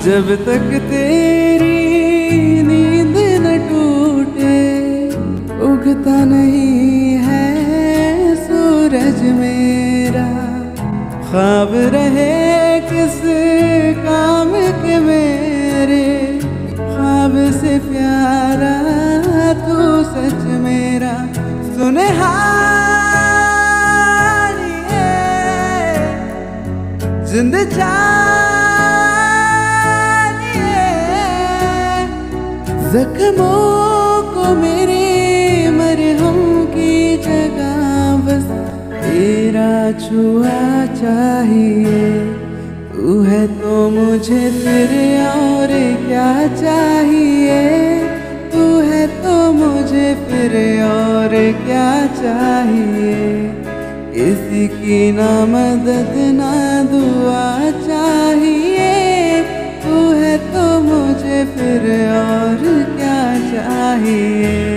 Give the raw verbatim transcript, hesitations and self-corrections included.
जब तक तेरी नींद न टूटे उगता नहीं है सूरज मेरा। ख्वाब रहे किस काम के मेरे, ख्वाब से प्यारा तू सच मेरा। सुने हारिए जिंद जानिए, जख्मों को मेरे मरहम की जगह बस तेरा छुआ चाहिए। तू है तो मुझे फिर और क्या चाहिए, तू है तो मुझे फिर और क्या चाहिए। किसी की ना मदद ना दुआ चाहिए, तू है तो मुझे फिर और क्या चाहिए।